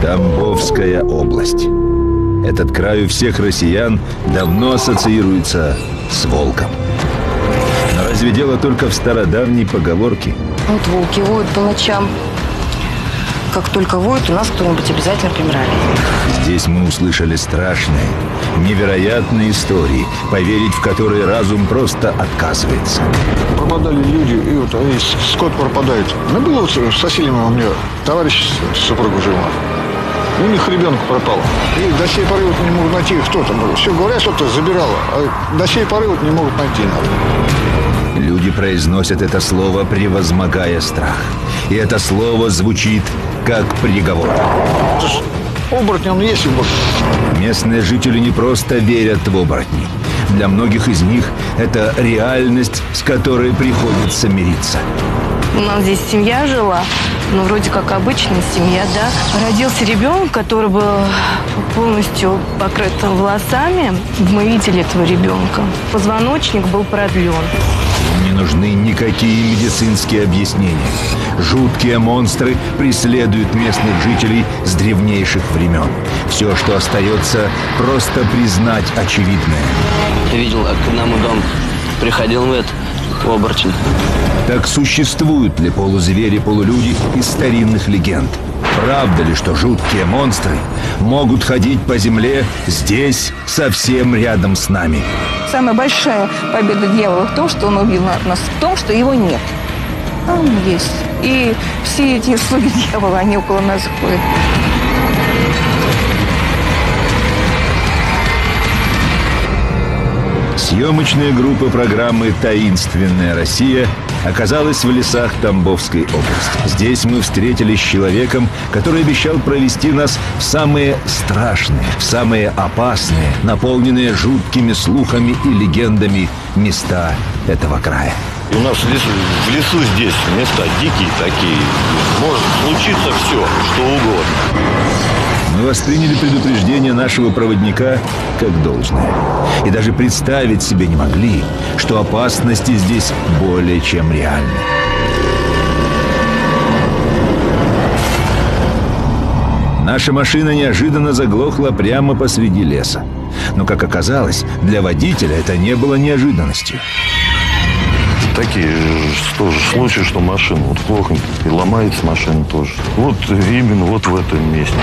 Тамбовская область. Этот край у всех россиян давно ассоциируется с волком. Но разве дело только в стародавней поговорке? Вот волки воют по ночам. Как только воют, у нас кто-нибудь обязательно помирает. Здесь мы услышали страшные, невероятные истории, поверить в которые разум просто отказывается. Пропадали люди, и вот скот пропадает. Ну, было с соседями у меня товарищ с супругой жила. У них ребенок пропал. И до сей поры вот не могут найти, кто там. Все говорят, что-то забирало, а до сей поры вот не могут найти. Люди произносят это слово, превозмогая страх. И это слово звучит как приговор. Оборотни он есть, оборотни. Местные жители не просто верят в оборотней. Для многих из них это реальность, с которой приходится мириться. У нас здесь семья жила, ну, вроде как обычная семья, да. Родился ребенок, который был полностью покрыт волосами. Мы видели этого ребенка. Позвоночник был продлен. Не нужны никакие медицинские объяснения. Жуткие монстры преследуют местных жителей с древнейших времен. Все, что остается, просто признать очевидное. Я видел, как к нам в дом приходил оборотень. Так существуют ли полузвери, полулюди из старинных легенд? Правда ли, что жуткие монстры могут ходить по земле здесь, совсем рядом с нами? Самая большая победа дьявола в том, что он убил нас, в том, что его нет. А он есть. И все эти слуги дьявола, они около нас ходят. Съемочная группа программы «Таинственная Россия» оказалась в лесах Тамбовской области. Здесь мы встретились с человеком, который обещал провести нас в самые страшные, в самые опасные, наполненные жуткими слухами и легендами места этого края. У нас в лесу здесь места дикие такие. Может случиться все, что угодно. Мы восприняли предупреждение нашего проводника как должное. И даже представить себе не могли, что опасности здесь более чем реальны. Наша машина неожиданно заглохла прямо посреди леса. Но, как оказалось, для водителя это не было неожиданностью. Такие тоже случаи, что машина вот плохо, и ломается машина тоже. Вот именно вот в этом месте.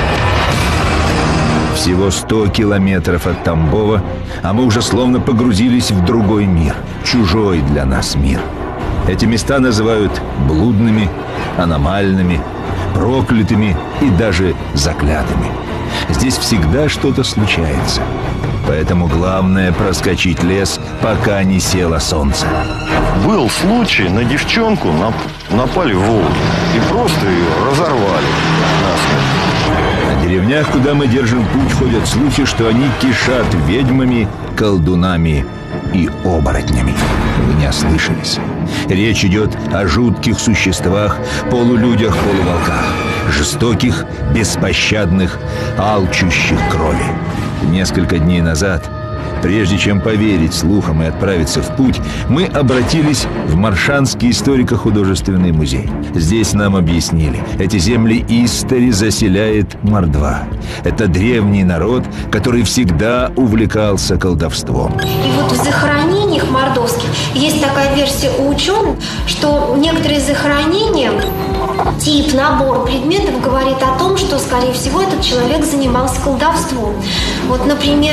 Всего 100 километров от Тамбова, а мы уже словно погрузились в другой мир, чужой для нас мир. Эти места называют блудными, аномальными, проклятыми и даже заклятыми. Здесь всегда что-то случается. Поэтому главное проскочить лес, пока не село солнце. Был случай, на девчонку напали волки и просто ее разорвали насмерть. В деревнях, куда мы держим путь, ходят слухи, что они кишат ведьмами, колдунами и оборотнями. Вы не ослышались. Речь идет о жутких существах, полулюдях, полуволках, жестоких, беспощадных, алчущих крови. Несколько дней назад, прежде чем поверить слухам и отправиться в путь, мы обратились в Моршанский историко-художественный музей. Здесь нам объяснили, эти земли истори заселяет мордва. Это древний народ, который всегда увлекался колдовством. И вот в захоронениях мордовских есть такая версия у ученых, что некоторые захоронения, тип, набор предметов говорит о том, что, скорее всего, этот человек занимался колдовством. Вот, например,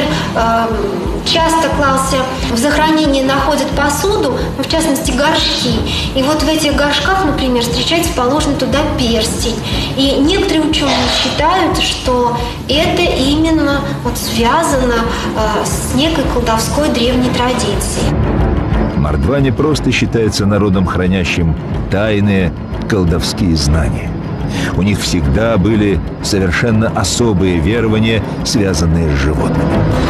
часто клался в захоронении находят посуду, в частности горшки. И вот в этих горшках, например, встречается положенный туда перстень. И некоторые ученые считают, что это именно вот связано с некой колдовской древней традицией. Мордва не просто считается народом, хранящим тайные колдовские знания. У них всегда были совершенно особые верования, связанные с животными.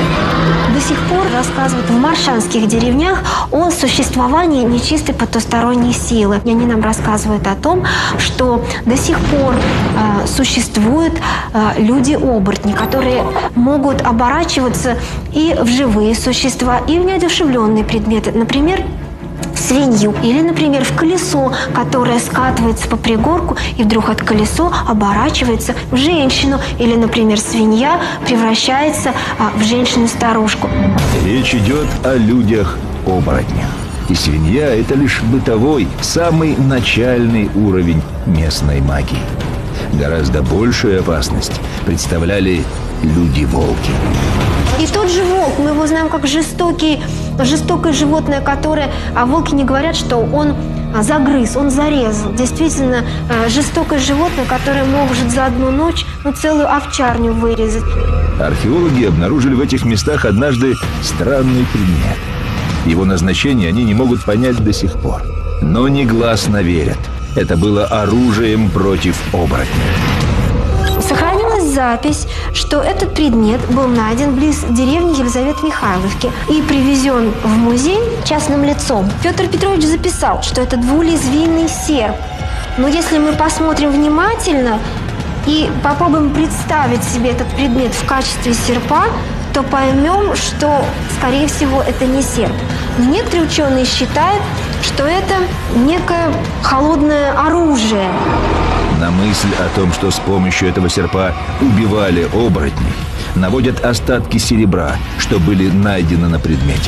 До сих пор рассказывают в моршанских деревнях о существовании нечистой потусторонней силы. И они нам рассказывают о том, что до сих пор существуют люди-оборотни, которые могут оборачиваться и в живые существа, и в неодушевленные предметы. Например, в свинью. Или, например, в колесо, которое скатывается по пригорку, и вдруг это колесо оборачивается в женщину. Или, например, свинья превращается в женщину-старушку. Речь идет о людях-оборотнях. И свинья – это лишь бытовой, самый начальный уровень местной магии. Гораздо большую опасность представляли люди-волки. И тот же волк, мы его знаем как жестокое животное, которое... А волки не говорят, что он загрыз, он зарезал. Действительно, жестокое животное, которое может за одну ночь целую овчарню вырезать. Археологи обнаружили в этих местах однажды странный предмет. Его назначение они не могут понять до сих пор. Но негласно верят. Это было оружием против оборотней. Сохранилась запись, что этот предмет был найден близ деревни Елизаветы-Михайловки и привезен в музей частным лицом. Петр Петрович записал, что это двулезвийный серп. Но если мы посмотрим внимательно и попробуем представить себе этот предмет в качестве серпа, то поймем, что, скорее всего, это не серп. Но некоторые ученые считают, что это некое холодное оружие. На мысль о том, что с помощью этого серпа убивали оборотней, наводят остатки серебра, что были найдены на предмете.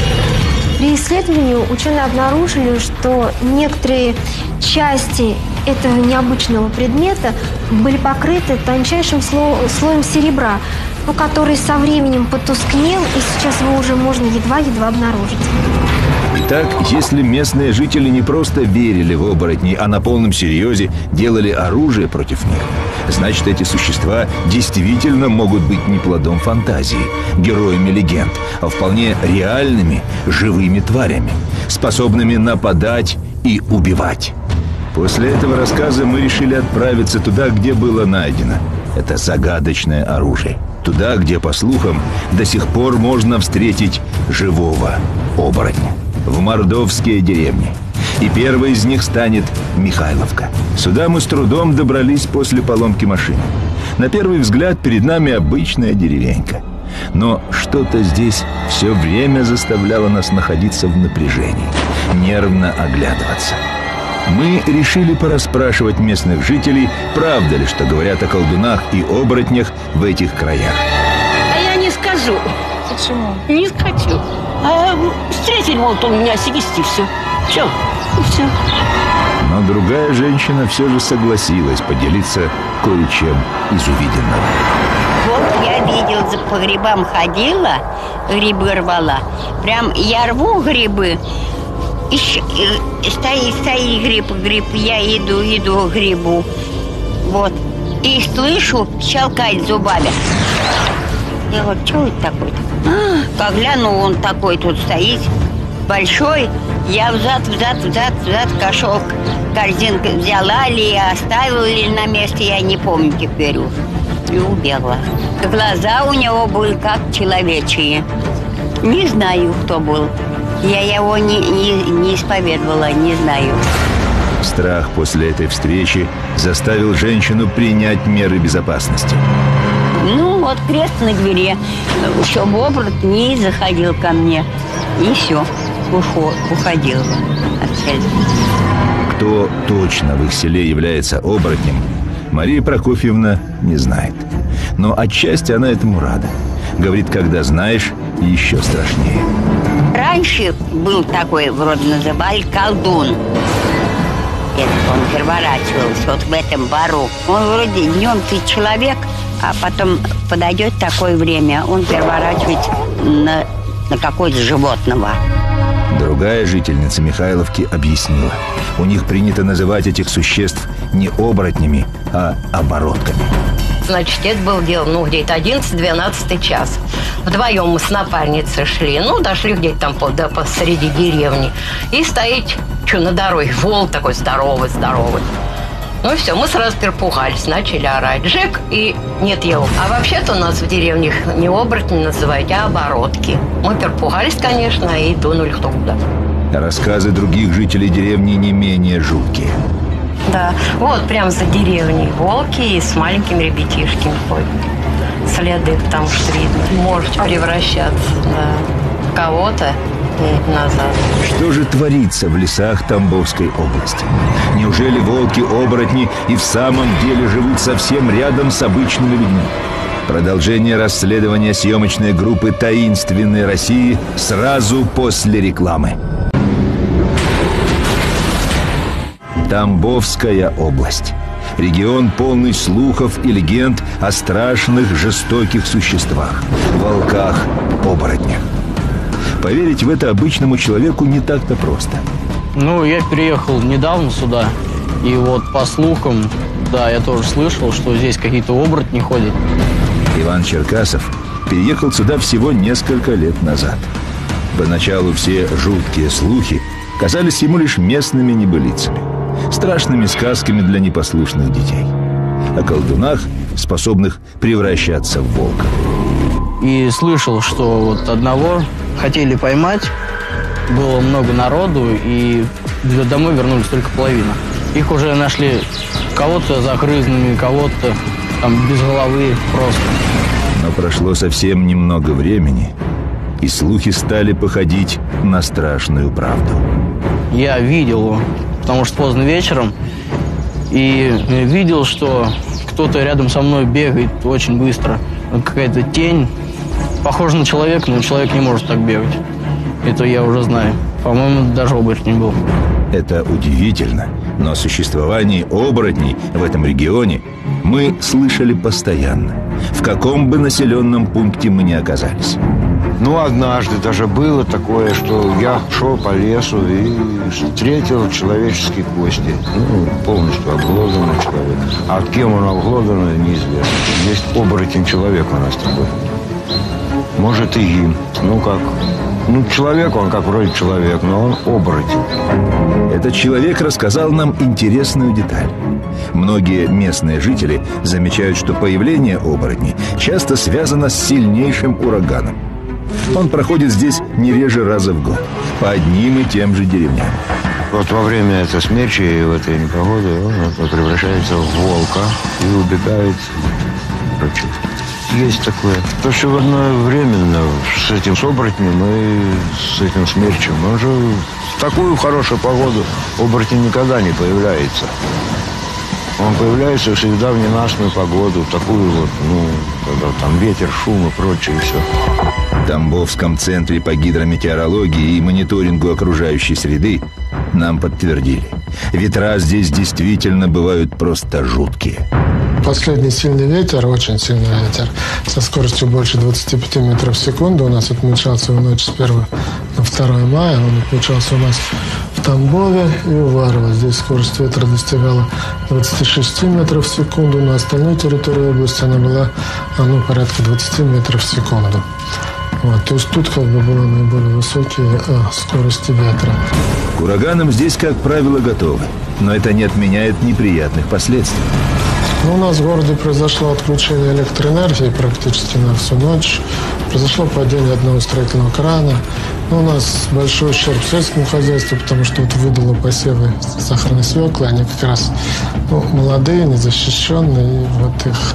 При исследовании ученые обнаружили, что некоторые части этого необычного предмета были покрыты тончайшим слоем серебра, который со временем потускнел, и сейчас его уже можно едва-едва обнаружить. Итак, если местные жители не просто верили в оборотней, а на полном серьезе делали оружие против них, значит, эти существа действительно могут быть не плодом фантазии, героями легенд, а вполне реальными, живыми тварями, способными нападать и убивать. После этого рассказа мы решили отправиться туда, где было найдено это загадочное оружие. Туда, где, по слухам, до сих пор можно встретить живого оборотня. В мордовские деревни. И первой из них станет Михайловка. Сюда мы с трудом добрались после поломки машины. На первый взгляд перед нами обычная деревенька. Но что-то здесь все время заставляло нас находиться в напряжении, нервно оглядываться. Мы решили порасспрашивать местных жителей, правда ли, что говорят о колдунах и оборотнях в этих краях. А я не скажу. Почему? Не хочу. Встретили, мол, у меня сигисти, все. Все. И все. Но другая женщина все же согласилась поделиться кое-чем из увиденного. Вот я видел, по грибам ходила, грибы рвала. Прям я рву грибы, и стоит гриб, я иду к грибу. Вот. И слышу, щелкает зубами. Я вот, что это такое-то? Как гляну, он такой тут стоит, большой. Я взад, кошел, корзинку взяла ли, оставила ли на месте, я не помню теперь уж. И убегла. Глаза у него были как человечьи. Не знаю, кто был. Я его не исповедовала, не знаю. Страх после этой встречи заставил женщину принять меры безопасности. Ну, вот крест на двери, чтобы оборотень не заходил ко мне. И все, уходил отсюда. Кто точно в их селе является оборотнем, Мария Прокофьевна не знает. Но отчасти она этому рада. Говорит, когда знаешь, еще страшнее. Раньше был такой, вроде называли, колдун. Он переворачивался вот в этом бару. Он вроде днем ты человек, а потом подойдет такое время, он переворачивает на какое-то животного. Другая жительница Михайловки объяснила. У них принято называть этих существ не оборотнями, а оборотками. Значит, это было дело, где-то 11-12 час. Вдвоем мы с напарницей шли. Дошли где-то там посреди деревни. И стоит, на дороге, волк такой здоровый. Ну и все, мы сразу перепугались, начали орать. Жек, и нет его. А вообще-то у нас в деревне не оборотни называют, а оборотки. Мы перепугались, конечно, и дунули кто куда. Рассказы других жителей деревни не менее жуткие. Да, вот прям за деревней волки и с маленькими ребятишками ходят. Следы, потому что видно. Может превращаться в кого-то дней назад. Что же творится в лесах Тамбовской области? Неужели волки-оборотни и в самом деле живут совсем рядом с обычными людьми? Продолжение расследования съемочной группы «Таинственной России» сразу после рекламы. Тамбовская область. Регион, полный слухов и легенд о страшных, жестоких существах – волках-оборотнях. Поверить в это обычному человеку не так-то просто. Ну, я переехал недавно сюда, и вот по слухам, да, я тоже слышал, что здесь какие-то оборотни ходят. Иван Черкасов переехал сюда всего несколько лет назад. Поначалу все жуткие слухи казались ему лишь местными небылицами, страшными сказками для непослушных детей, о колдунах, способных превращаться в волка. И слышал, что вот одного хотели поймать, было много народу, и домой вернулись только половина. Их уже нашли кого-то загрызными, кого-то там без головы просто. Но прошло совсем немного времени, и слухи стали походить на страшную правду. Я видел его, потому что поздно вечером, и видел, что кто-то рядом со мной бегает очень быстро. Какая-то тень, похожа на человека, но человек не может так бегать. Это я уже знаю. По-моему, даже оборотень был. Это удивительно, но о существовании оборотней в этом регионе мы слышали постоянно, в каком бы населенном пункте мы ни оказались. Ну, однажды даже было такое, что я шел по лесу и встретил человеческие кости. Ну, полностью обглоданный человек. А кем он обглоданный, неизвестно. Есть оборотень человека у нас такой. Может, и им. Ну, как... Ну, человек, он как вроде человек, но он оборотень. Этот человек рассказал нам интересную деталь. Многие местные жители замечают, что появление оборотней часто связано с сильнейшим ураганом. Он проходит здесь не реже раза в год, по одним и тем же деревням. Вот во время этой смерчи и в этой непогоды он превращается в волка и убегает прочь. Есть такое. То, что в одно время с этим оборотнем и с этим смерчем, он же в такую хорошую погоду оборотень никогда не появляется. Он появляется всегда в ненастную погоду, в такую вот, ну, когда там ветер, шум и прочее, и все. В Тамбовском центре по гидрометеорологии и мониторингу окружающей среды нам подтвердили: ветра здесь действительно бывают просто жуткие. Последний сильный ветер, очень сильный ветер, со скоростью больше 25 метров в секунду у нас отмечался в ночь с 1 на 2 мая. Он отмечался у нас в Тамбове и у Варва. Здесь скорость ветра достигала 26 метров в секунду. На остальной территории области она была порядка 20 метров в секунду. Вот, то есть тут как бы было наиболее высокие скорости ветра. К ураганам здесь, как правило, готовы, но это не отменяет неприятных последствий. У нас в городе произошло отключение электроэнергии практически на всю ночь. Произошло падение одного строительного крана. У нас большой ущерб сельскому хозяйству, потому что вот выдало посевы сахарной свеклы. Они как раз молодые, незащищенные. И вот их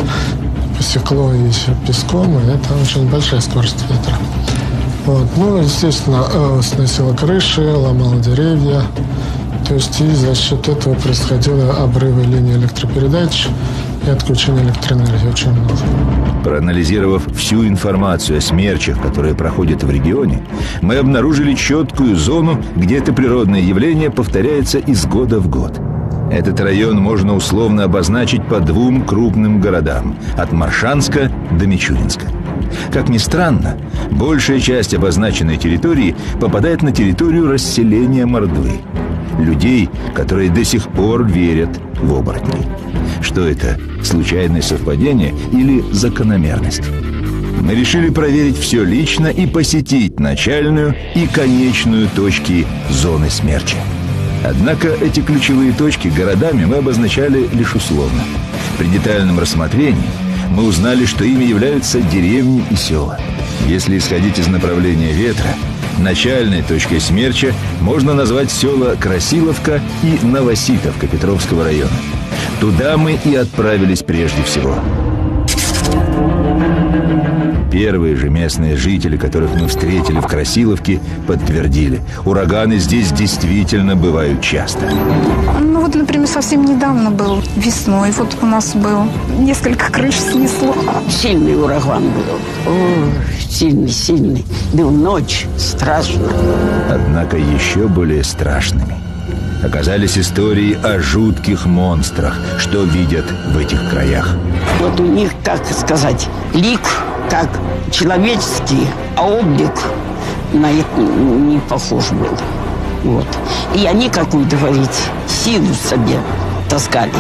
посекло и песком. И это очень большая скорость ветра. Вот. Ну, естественно, сносило крыши, ломало деревья. То есть и за счет этого происходило обрывы линии электропередач и отключение электроэнергии очень много. Проанализировав всю информацию о смерчах, которые проходят в регионе, мы обнаружили четкую зону, где это природное явление повторяется из года в год. Этот район можно условно обозначить по двум крупным городам – от Моршанска до Мичуринска. Как ни странно, большая часть обозначенной территории попадает на территорию расселения Мордвы. Людей, которые до сих пор верят в оборотней. Что это? Случайное совпадение или закономерность? Мы решили проверить все лично и посетить начальную и конечную точки зоны смерча. Однако эти ключевые точки городами мы обозначали лишь условно. При детальном рассмотрении мы узнали, что ими являются деревни и села. Если исходить из направления ветра, начальной точкой смерча можно назвать села Красиловка и Новоситовка Петровского района. Туда мы и отправились прежде всего. Первые же местные жители, которых мы встретили в Красиловке, подтвердили: ураганы здесь действительно бывают часто. Ну вот, например, совсем недавно был, весной, вот у нас был, несколько крыш снесло. Сильный ураган был. О, сильный. Был ночь, страшно. Однако еще более страшными оказались истории о жутких монстрах, что видят в этих краях. Вот у них, как сказать, лик как человеческий, а облик на это не похож был. Вот. И они, как вы говорите, силу себе таскали.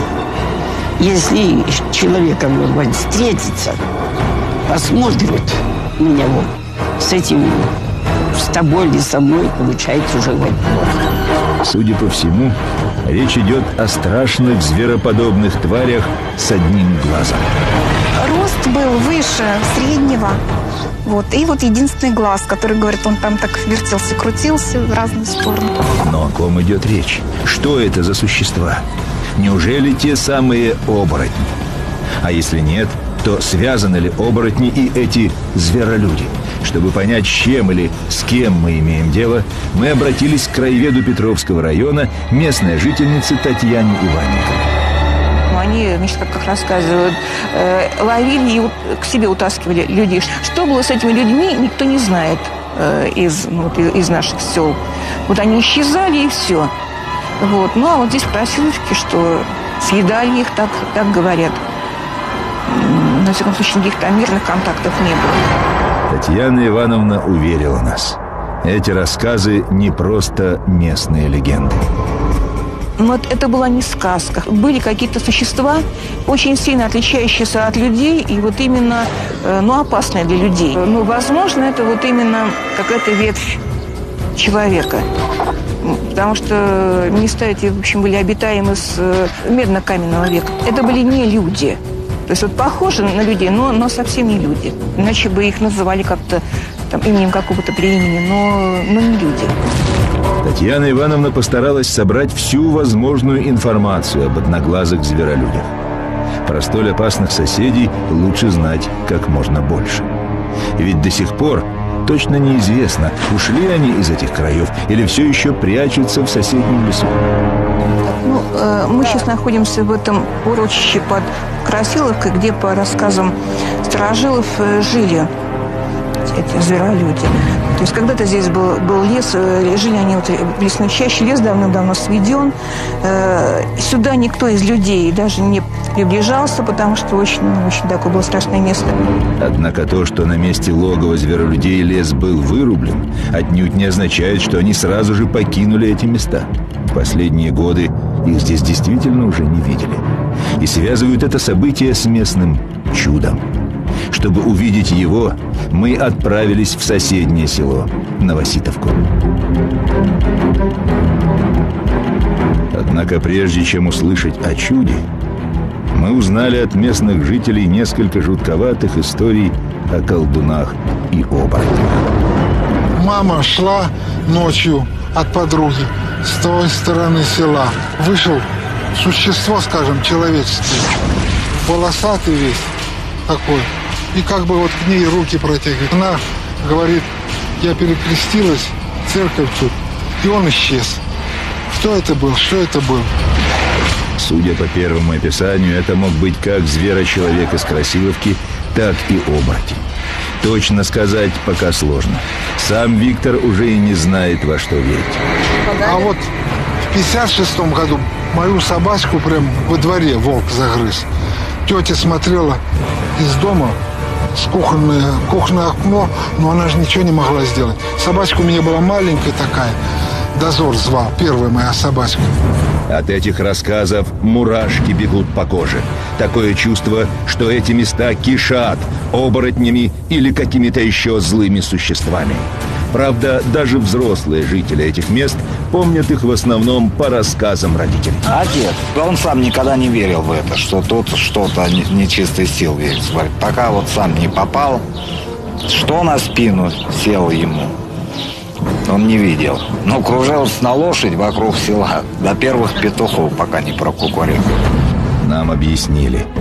Если человек встретится, посмотрит на него, с этим, с тобой или со мной, получается уже плохо. Судя по всему, речь идет о страшных звероподобных тварях с одним глазом. Рост был выше среднего. Вот. И вот единственный глаз, который, говорит, он там так вертелся, крутился в разные стороны. Но о ком идет речь? Что это за существа? Неужели те самые оборотни? А если нет, то связаны ли оборотни и эти зверолюди? Чтобы понять, с чем или с кем мы имеем дело, мы обратились к краеведу Петровского района, местной жительнице Татьяне Иваненко. Они, значит, как рассказывают, ловили и к себе утаскивали людей. Что было с этими людьми, никто не знает из наших сел. Вот они исчезали, и все. Вот. Ну, а вот здесь в Красиловке, что съедали их, так говорят. На всяком случае, никаких там мирных контактов не было. Татьяна Ивановна уверила нас. Эти рассказы не просто местные легенды. Вот это была не сказка. Были какие-то существа, очень сильно отличающиеся от людей, и вот именно, опасные для людей. Но, возможно, это вот именно какая-то ветвь человека. Потому что места эти, в общем, были обитаемы с медно-каменного века. Это были не люди. То есть вот похожи на людей, но совсем не люди. Иначе бы их называли как-то там, именем какого-то племени, но не люди. Татьяна Ивановна постаралась собрать всю возможную информацию об одноглазых зверолюдях. Про столь опасных соседей лучше знать как можно больше. Ведь до сих пор точно неизвестно, ушли они из этих краев или все еще прячутся в соседнем лесу. Мы сейчас находимся в этом урочище под Красиловкой, где, по рассказам старожилов, жили эти зверолюди. То есть когда-то здесь был лес, жили они в лесной чаще, лес давно-давно сведен. Сюда никто из людей даже не приближался, потому что очень такое было страшное место. Однако то, что на месте логова зверолюдей лес был вырублен, отнюдь не означает, что они сразу же покинули эти места. В последние годы их здесь действительно уже не видели. И связывают это событие с местным чудом. Чтобы увидеть его, мы отправились в соседнее село Новоситовку. Однако прежде чем услышать о чуде, мы узнали от местных жителей несколько жутковатых историй о колдунах и оборотнях. Мама шла ночью от подруги с той стороны села. Вышел существо, скажем, человеческое, волосатый весь такой. И как бы вот к ней руки протягивает. Она говорит: я перекрестилась, церковь тут. И он исчез. Кто это был? Что это был? Судя по первому описанию, это мог быть как зверочеловек из Красиловки, так и оборотень. Точно сказать пока сложно. Сам Виктор уже и не знает, во что верить. А вот в 56-м году мою собачку прям во дворе волк загрыз. Тетя смотрела из дома с кухонное окно, но она же ничего не могла сделать. Собачка у меня была маленькая такая. Дозор звал, первая моя собачка. От этих рассказов мурашки бегут по коже. Такое чувство, что эти места кишат оборотнями или какими-то еще злыми существами. Правда, даже взрослые жители этих мест помнят их в основном по рассказам родителей. Отец, он сам никогда не верил в это, что тут что-то нечистой сил верит. Пока вот сам не попал, что на спину сел ему, он не видел. Но кружился на лошадь вокруг села до первых петухов, пока не прокукурил. Нам объяснили,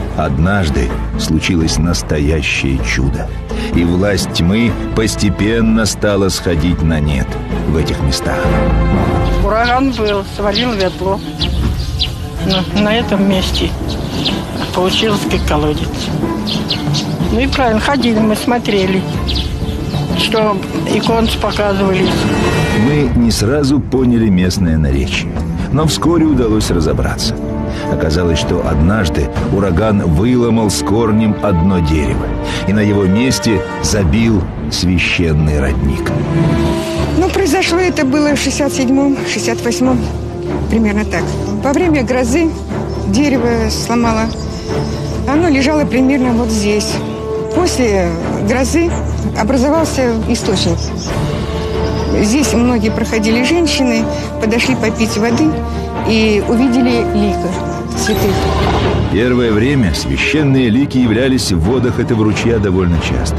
Однажды случилось настоящее чудо, и власть тьмы постепенно стала сходить на нет в этих местах. Ураган был, свалил ветло. На этом месте получился как колодец. Ну и правильно, ходили мы, смотрели, что иконцы показывались. Мы не сразу поняли местное наречие, но вскоре удалось разобраться. Оказалось, что однажды ураган выломал с корнем одно дерево, и на его месте забил священный родник. Ну, произошло это было в 67-м, 68-м, примерно так. Во время грозы дерево сломало. Оно лежало примерно вот здесь. После грозы образовался источник. Здесь многие проходили женщины, подошли попить воды и увидели лика, цветы. Первое время священные лики являлись в водах этого ручья довольно часто.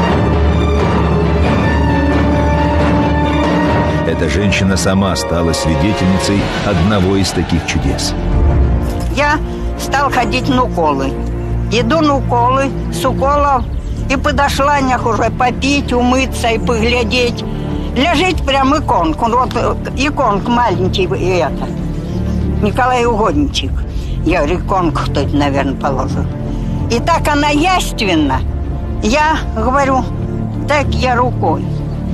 Эта женщина сама стала свидетельницей одного из таких чудес. Я стал ходить на уколы. Иду на уколы, с уколов и подошла нях уже попить, умыться и поглядеть. Лежит прям иконку, вот иконка маленький и это. Николай Угодничек. Я говорю, иконку кто-то, наверное, положил. И так она яственна. Я говорю, так я рукой.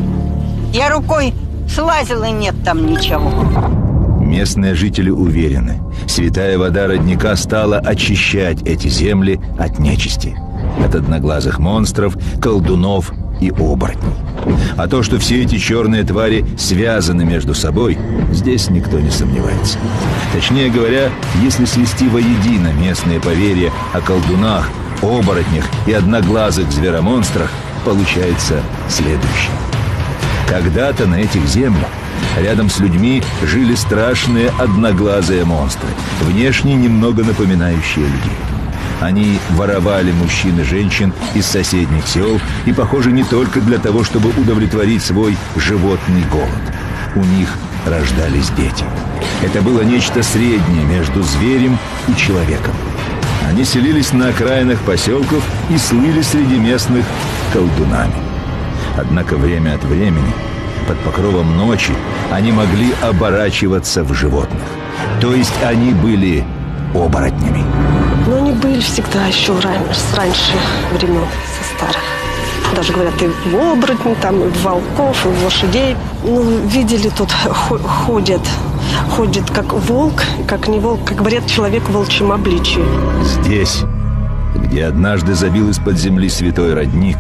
Я рукой слазила, и нет там ничего. Местные жители уверены, святая вода родника стала очищать эти земли от нечисти, от одноглазых монстров, колдунов и оборотней. А то, что все эти черные твари связаны между собой, здесь никто не сомневается. Точнее говоря, если свести воедино местные поверья о колдунах, оборотнях и одноглазых зверомонстрах, получается следующее. Когда-то на этих землях рядом с людьми жили страшные одноглазые монстры, внешне немного напоминающие людей. Они воровали мужчин и женщин из соседних сел и, похоже, не только для того, чтобы удовлетворить свой животный голод. У них рождались дети. Это было нечто среднее между зверем и человеком. Они селились на окраинах поселков и слыли среди местных колдунами. Однако время от времени, под покровом ночи, они могли оборачиваться в животных. То есть они были оборотнями. Но они были всегда еще с раньше времен, со старых. Даже говорят, и в оборотни, там, и в волков, и в лошадей. Ну, видели, тут ходит как волк, как не волк, как говорят, человек в волчьем обличии. Здесь, где однажды забил из-под земли святой родник,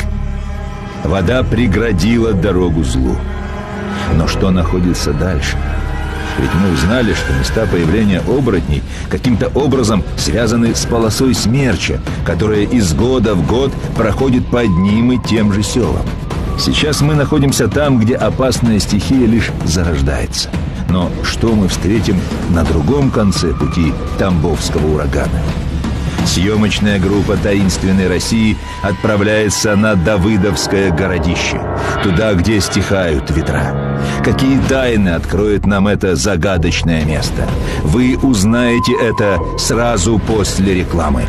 вода преградила дорогу злу. Но что находится дальше? Ведь мы узнали, что места появления оборотней каким-то образом связаны с полосой смерча, которая из года в год проходит по одним и тем же селам. Сейчас мы находимся там, где опасная стихия лишь зарождается. Но что мы встретим на другом конце пути Тамбовского урагана? Съемочная группа «Таинственной России» отправляется на Давыдовское городище, туда, где стихают ветра. Какие тайны откроет нам это загадочное место? Вы узнаете это сразу после рекламы.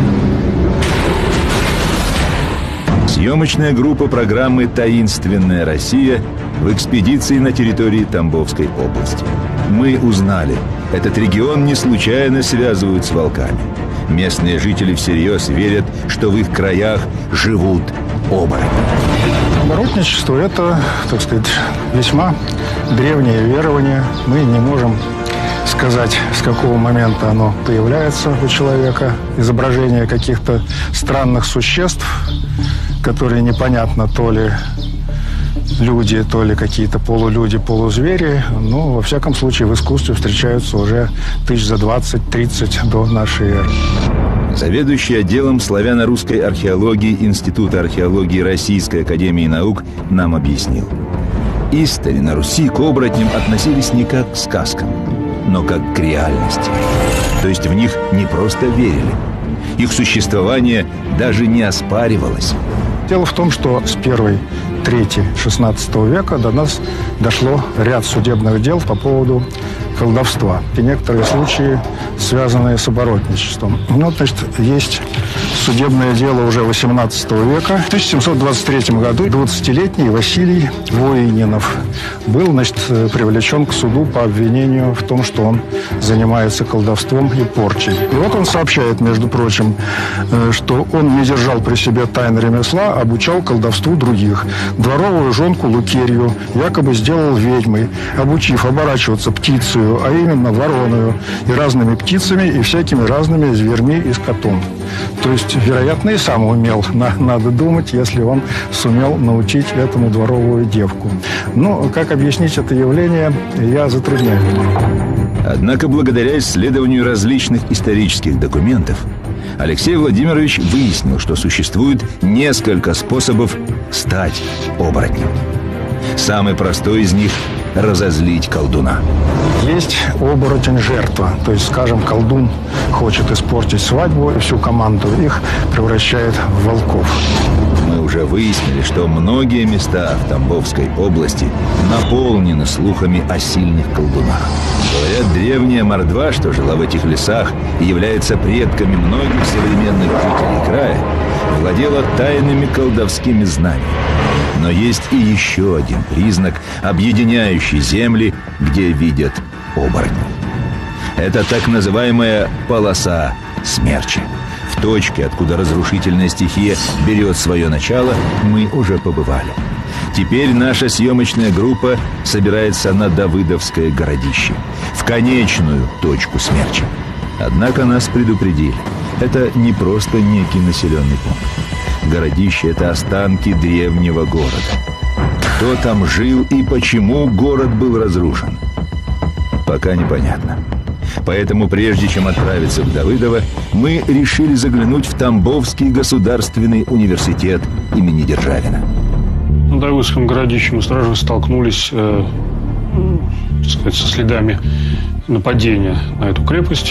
Съемочная группа программы «Таинственная Россия» в экспедиции на территории Тамбовской области. Мы узнали, этот регион не случайно связывают с волками. Местные жители всерьез верят, что в их краях живут оборотни. Оборотничество – это, так сказать, весьма древнее верование. Мы не можем сказать, с какого момента оно появляется у человека. Изображение каких-то странных существ, которые непонятно, то ли люди, то ли какие-то полулюди, полузвери. Но, во всяком случае, в искусстве встречаются уже тысяч за 20-30 до нашей эры. Заведующий отделом славяно-русской археологии Института археологии Российской академии наук нам объяснил. Истори на Руси к оборотням относились не как к сказкам, но как к реальности. То есть в них не просто верили. Их существование даже не оспаривалось. Дело в том, что с первой трети XVI века до нас дошло ряд судебных дел по поводу колдовства и некоторые случаи, связанные с оборотничеством. Ну, значит, есть судебное дело уже XVIII века. В 1723 году 20-летний Василий Воининов был, значит, привлечен к суду по обвинению в том, что он занимается колдовством и порчей. И вот он сообщает, между прочим, что он не держал при себе тайн ремесла, а обучал колдовству других. Дворовую жонку Лукерью якобы сделал ведьмой, обучив оборачиваться птицею, а именно вороную, и разными птицами, и всякими разными зверьми и скотом. То есть, вероятно, и сам умел, надо думать, если он сумел научить этому дворовую девку. Но как объяснить это явление, я затрудняю. Однако, благодаря исследованию различных исторических документов, Алексей Владимирович выяснил, что существует несколько способов стать оборотнем. Самый простой из них – разозлить колдуна. Есть оборотень-жертва. То есть, скажем, колдун хочет испортить свадьбу, и всю команду их превращает в волков. Мы уже выяснили, что многие места в Тамбовской области наполнены слухами о сильных колдунах. Говорят, древняя мордва, что жила в этих лесах и является предками многих современных жителей края, владела тайными колдовскими знаниями. Но есть и еще один признак, объединяющий земли, где видят оборотни. Это так называемая полоса смерчи. В точке, откуда разрушительная стихия берет свое начало, мы уже побывали. Теперь наша съемочная группа собирается на Давыдовское городище, в конечную точку смерчи. Однако нас предупредили. Это не просто некий населенный пункт. Городище – это останки древнего города. Кто там жил и почему город был разрушен, пока непонятно. Поэтому, прежде чем отправиться в Давыдово, мы решили заглянуть в Тамбовский государственный университет имени Державина. На Давыдском городище мы сразу столкнулись так сказать, со следами нападения на эту крепость.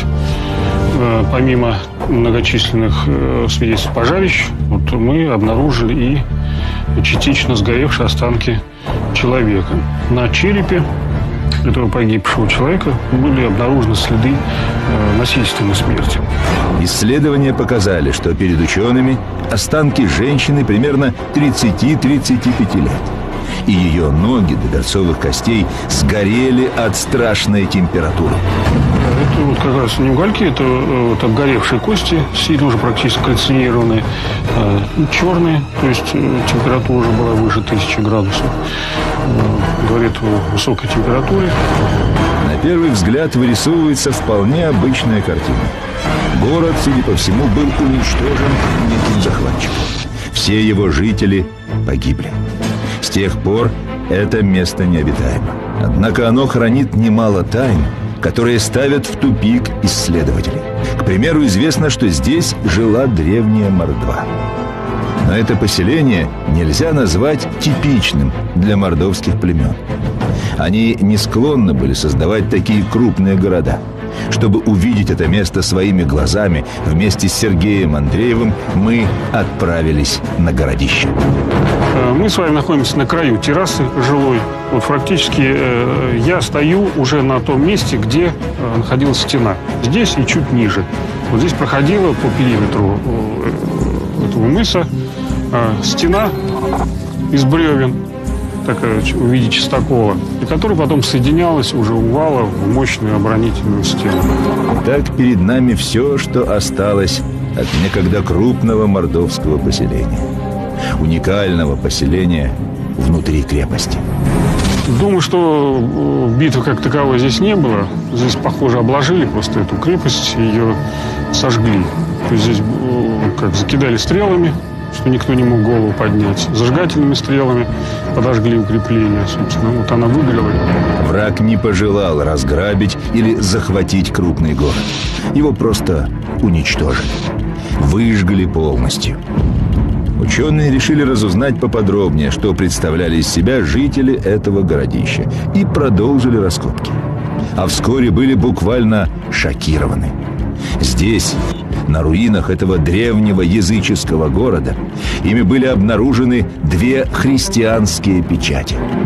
Помимо многочисленных свидетельств пожарищ, вот мы обнаружили и частично сгоревшие останки человека. На черепе этого погибшего человека были обнаружены следы насильственной смерти. Исследования показали, что перед учеными останки женщины примерно 30-35 лет. И ее ноги до берцовых костей сгорели от страшной температуры. Это вот как раз не угольки, это вот обгоревшие кости, сильно уже практически кальцинированные, черные, то есть температура уже была выше 1000 градусов. Говорит о высокой температуре. На первый взгляд вырисовывается вполне обычная картина. Город, судя по всему, был уничтожен неким захватчиком. Все его жители погибли. С тех пор это место необитаемо. Однако оно хранит немало тайн, которые ставят в тупик исследователей. К примеру, известно, что здесь жила древняя мордва. Но это поселение нельзя назвать типичным для мордовских племен. Они не склонны были создавать такие крупные города. Чтобы увидеть это место своими глазами, вместе с Сергеем Андреевым мы отправились на городище. Мы с вами находимся на краю террасы жилой. Вот практически я стою уже на том месте, где находилась стена. Здесь и чуть ниже. Вот здесь проходила по периметру этого мыса стена из бревен, такая в виде частокола, и которая потом соединялась уже у вала в мощную оборонительную стену. Так перед нами все, что осталось от некогда крупного мордовского поселения. Уникального поселения внутри крепости. Думаю, что битвы как таковой здесь не было. Здесь, похоже, обложили просто эту крепость, ее сожгли. То есть здесь как закидали стрелами, что никто не мог голову поднять. Зажигательными стрелами подожгли укрепления, собственно. Вот она выгорела. Враг не пожелал разграбить или захватить крупный город. Его просто уничтожили. Выжгли полностью. Ученые решили разузнать поподробнее, что представляли из себя жители этого городища, и продолжили раскопки. А вскоре были буквально шокированы. Здесь, на руинах этого древнего языческого города, ими были обнаружены 2 христианские печати.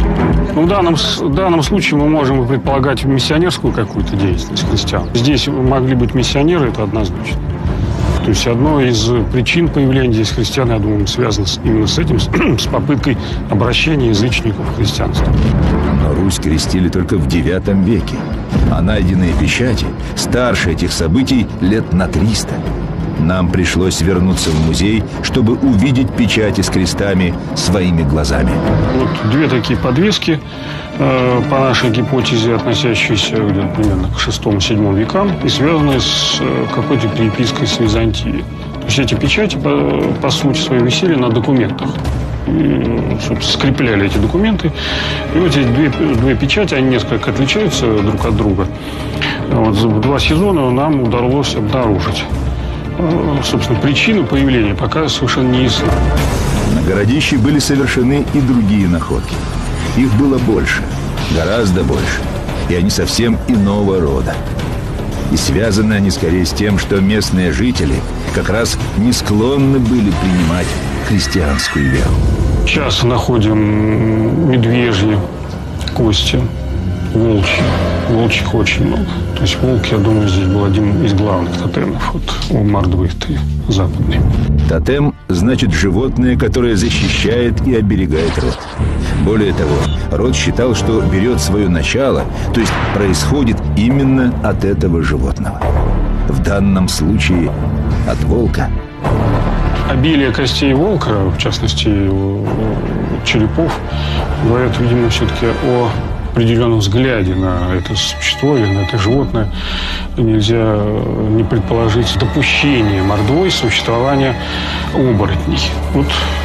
Ну, в данном случае мы можем предполагать миссионерскую какую-то деятельность христиан. Здесь могли быть миссионеры, это однозначно. То есть одной из причин появления здесь христиан, я думаю, связано именно с этим, с попыткой обращения язычников в христианство. Но Русь крестили только в IX веке, а найденные печати старше этих событий лет на 300. Нам пришлось вернуться в музей, чтобы увидеть печати с крестами своими глазами. Вот две такие подвески, по нашей гипотезе, относящиеся примерно к VI-VII векам и связанные с какой-то перепиской с Византией. То есть эти печати, по сути своей, висели на документах. И, скрепляли эти документы. И вот эти две печати, они несколько отличаются друг от друга. Вот, в 2 сезона нам удалось обнаружить. Собственно, причину появления пока совершенно не ясна. На городище были совершены и другие находки. Их было больше, гораздо больше. И они совсем иного рода. И связаны они скорее с тем, что местные жители как раз не склонны были принимать христианскую веру. Сейчас находим медвежьи кости, волчьи. Волчьих очень много. То есть волк, я думаю, здесь был один из главных тотемов у Мордвы западной. Тотем значит животное, которое защищает и оберегает род. Более того, род считал, что берет свое начало, то есть происходит именно от этого животного. В данном случае от волка. Обилие костей волка, в частности, черепов, говорят, видимо, все-таки о определенном взгляде на это существо или на это животное. Нельзя не предположить допущение Мордвой существования оборотней. Вот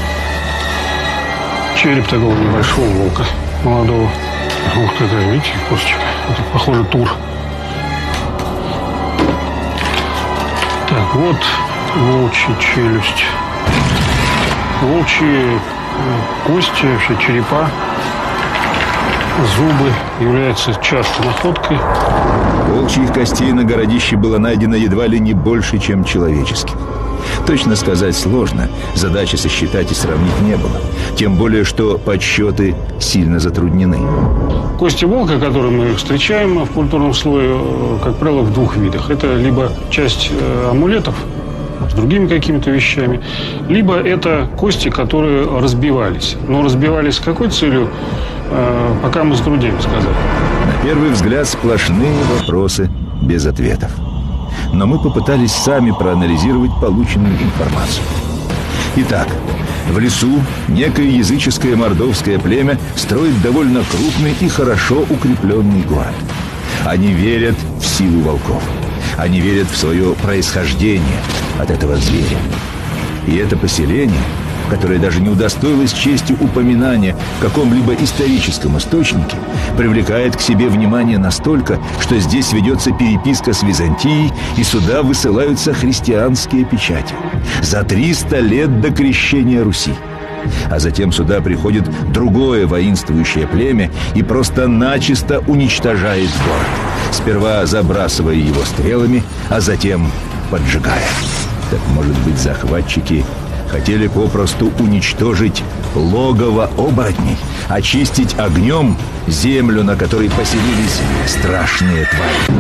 череп такого небольшого волка, молодого. Ух ты, да, видите, косточка. Это, похоже, тур. Так, вот волчья челюсть. Волчьи кости, вообще черепа, зубы являются частой находкой. Волчьих костей на городище было найдено едва ли не больше, чем человеческих. Точно сказать сложно, задачи сосчитать и сравнить не было. Тем более, что подсчеты сильно затруднены. Кости волка, которые мы встречаем в культурном слое, как правило, в 2 видах. Это либо часть амулетов с другими какими-то вещами, либо это кости, которые разбивались. Но разбивались с какой целью, пока мы затрудним сказать. На первый взгляд сплошные вопросы без ответов. Но мы попытались сами проанализировать полученную информацию. Итак, в лесу некое языческое мордовское племя строит довольно крупный и хорошо укрепленный город. Они верят в силу волков. Они верят в свое происхождение от этого зверя. И это поселение, которое даже не удостоилось чести упоминания в каком-либо историческом источнике, привлекает к себе внимание настолько, что здесь ведется переписка с Византией, и сюда высылаются христианские печати. За 300 лет до крещения Руси. А затем сюда приходит другое воинствующее племя и просто начисто уничтожает город. Сперва забрасывая его стрелами, а затем поджигая. Так, может быть, захватчики хотели попросту уничтожить логово оборотней, очистить огнем землю, на которой поселились страшные твари.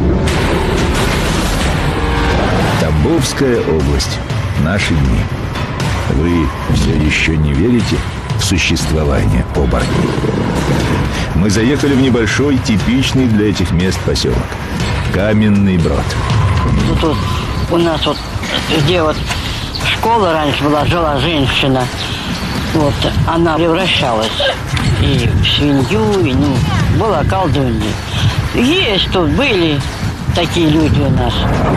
Тамбовская область. Наши дни. Вы все еще не верите в существование оборотней? Мы заехали в небольшой, типичный для этих мест поселок. Каменный Брод. Ну, тут у нас вот, где вот школа раньше была, жила женщина. Вот, она превращалась и в свинью, и, ну, была колдунья. Есть тут, были такие люди у нас.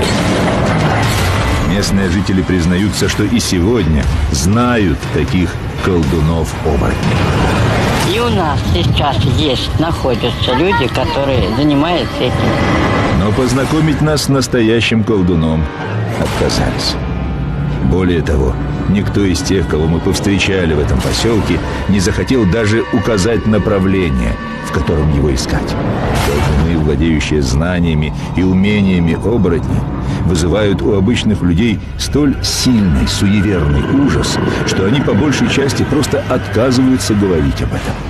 Местные жители признаются, что и сегодня знают таких колдунов-оборотней. И у нас сейчас есть, находятся люди, которые занимаются этим. Но познакомить нас с настоящим колдуном отказались. Более того, никто из тех, кого мы повстречали в этом поселке, не захотел даже указать направление, в котором его искать. Колдуны, владеющие знаниями и умениями оборотней, вызывают у обычных людей столь сильный суеверный ужас, что они по большей части просто отказываются говорить об этом.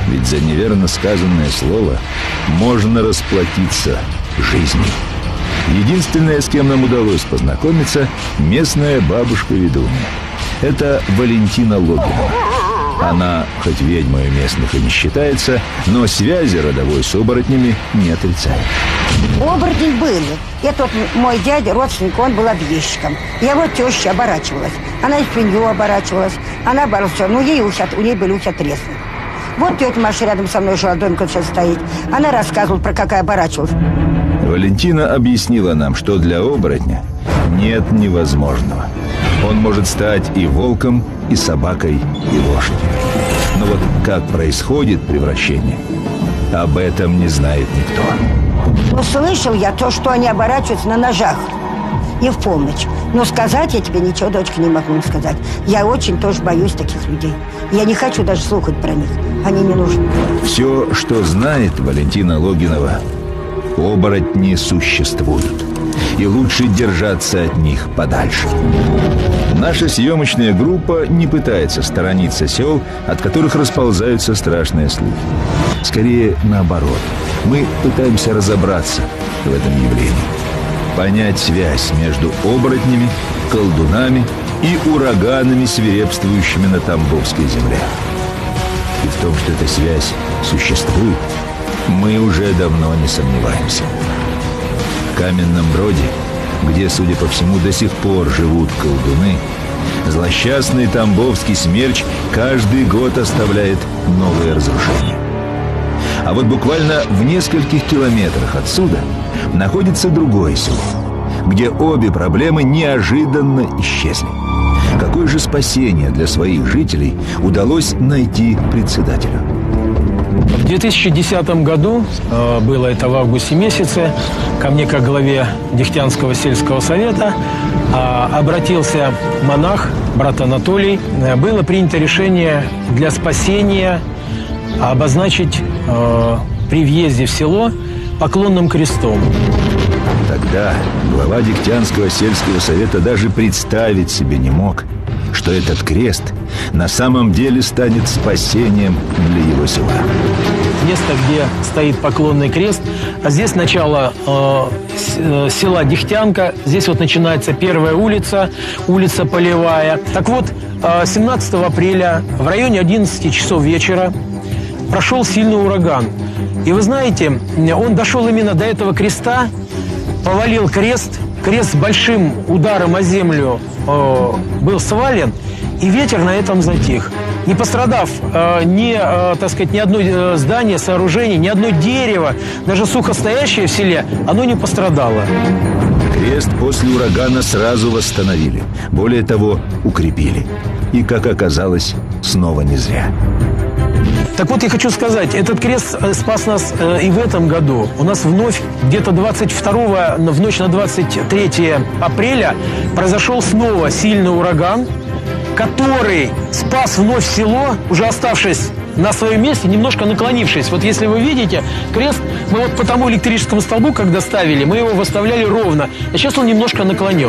Ведь за неверно сказанное слово можно расплатиться жизнью. Единственная, с кем нам удалось познакомиться, местная бабушка-ведунья. Это Валентина Логинова. Она, хоть ведьмой местных и не считается, но связи родовой с оборотнями не отрицает. Оборотни были. Это вот мой дядя, родственник, он был объездчиком. Я вот теща оборачивалась. Она и свинью оборачивалась. Она боролась, ну у ней были ухи отрезаны. Вот тетя Маша рядом со мной жила, домик вот сейчас стоит. Она рассказывала, про какая оборачивалась. Валентина объяснила нам, что для оборотня нет невозможного. Он может стать и волком, и собакой, и лошадью. Но вот как происходит превращение, об этом не знает никто. Ну, слышал я то, что они оборачиваются на ножах и в полночь. Но сказать я тебе ничего, дочка, не могу сказать. Я очень тоже боюсь таких людей. Я не хочу даже слухать про них. Они не нужны. Все, что знает Валентина Логинова, оборотни существуют. И лучше держаться от них подальше. Наша съемочная группа не пытается сторониться сел, от которых расползаются страшные слухи. Скорее, наоборот. Мы пытаемся разобраться в этом явлении. Понять связь между оборотнями, колдунами и ураганами, свирепствующими на Тамбовской земле. И в том, что эта связь существует, мы уже давно не сомневаемся. В Каменном Броде, где, судя по всему, до сих пор живут колдуны, злосчастный тамбовский смерч каждый год оставляет новые разрушения. А вот буквально в нескольких километрах отсюда находится другое село, где обе проблемы неожиданно исчезли. Какое же спасение для своих жителей удалось найти председателю? В 2010 году, было это в августе месяце, ко мне, как главе Дегтянского сельского совета, обратился монах, брат Анатолий. Было принято решение для спасения обозначить при въезде в село поклонным крестом. Тогда глава Дегтянского сельского совета даже представить себе не мог, что этот крест на самом деле станет спасением для его села. Место, где стоит поклонный крест, а здесь начало села Дегтянка. Здесь вот начинается первая улица, улица Полевая. Так вот, 17 апреля в районе 11 часов вечера прошел сильный ураган. И вы знаете, он дошел именно до этого креста, повалил крест. Крест с большим ударом о землю был свален, и ветер на этом затих. Не пострадав ни одно здание, сооружение, ни одно дерево, даже сухостоящее в селе, оно не пострадало. Крест после урагана сразу восстановили. Более того, укрепили. И, как оказалось, снова не зря. Так вот, я хочу сказать, этот крест спас нас и в этом году. У нас вновь где-то 22-го, в ночь на 23 апреля произошел снова сильный ураган, который спас вновь село, уже оставшись на своем месте, немножко наклонившись. Вот если вы видите, крест, мы вот по тому электрическому столбу, когда ставили, мы его выставляли ровно, а сейчас он немножко наклонен.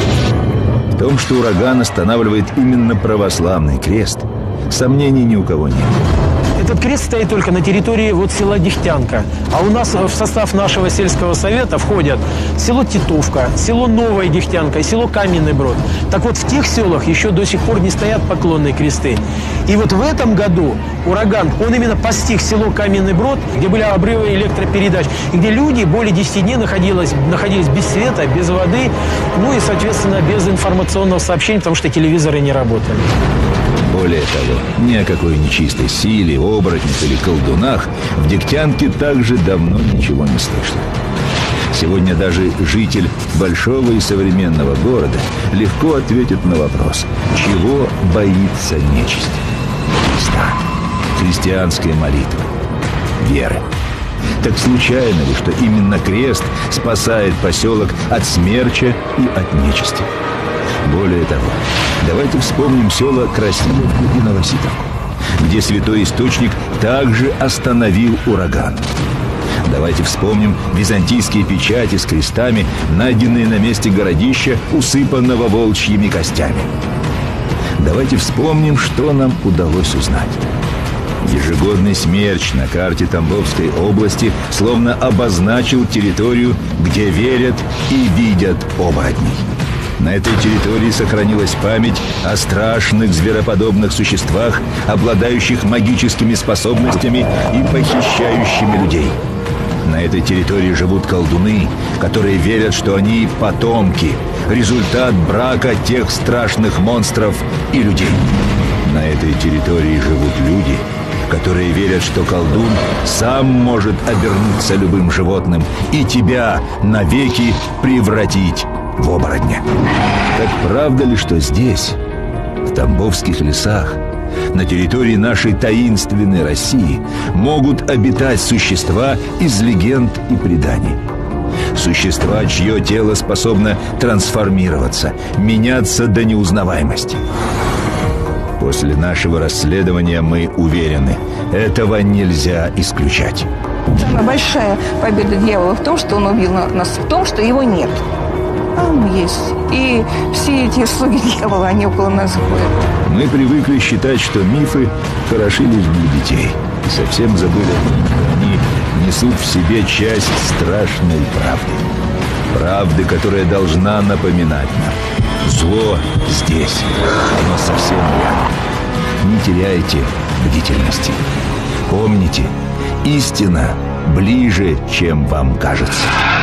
В том, что ураган останавливает именно православный крест, сомнений ни у кого нет. Этот крест стоит только на территории вот села Дегтянка. А у нас в состав нашего сельского совета входят село Титовка, село Новая Дегтянка и село Каменный Брод. Так вот, в тех селах еще до сих пор не стоят поклонные кресты. И вот в этом году ураган, он именно постиг село Каменный Брод, где были обрывы электропередач, и где люди более 10 дней находились без света, без воды, ну и, соответственно, без информационного сообщения, потому что телевизоры не работали. Более того, ни о какой нечистой силе, оборотнях или колдунах в Дегтянке также давно ничего не слышно. Сегодня даже житель большого и современного города легко ответит на вопрос, чего боится нечисть. Христа, христианской молитвы, веры. Так случайно ли, что именно крест спасает поселок от смерча и от нечисти? Более того, давайте вспомним села Красиловку и Новосидовку, где святой источник также остановил ураган. Давайте вспомним византийские печати с крестами, найденные на месте городища, усыпанного волчьими костями. Давайте вспомним, что нам удалось узнать. Ежегодный смерч на карте Тамбовской области словно обозначил территорию, где верят и видят оборотней. На этой территории сохранилась память о страшных звероподобных существах, обладающих магическими способностями и похищающими людей. На этой территории живут колдуны, которые верят, что они потомки, результат брака тех страшных монстров и людей. На этой территории живут люди, которые верят, что колдун сам может обернуться любым животным и тебя навеки превратить в оборотня. Так правда ли, что здесь, в Тамбовских лесах, на территории нашей таинственной России, могут обитать существа из легенд и преданий? Существа, чье тело способно трансформироваться, меняться до неузнаваемости. После нашего расследования мы уверены, этого нельзя исключать. Самая большая победа дьявола в том, что он убил нас, в том, что его нет. А он есть. И все эти слуги дьявола, они около нас ходят. Мы привыкли считать, что мифы хороши лишь для детей. И совсем забыли, что они несут в себе часть страшной правды. Правды, которая должна напоминать нам. Зло здесь, оно совсем рядом. Не теряйте бдительности. Помните, истина ближе, чем вам кажется.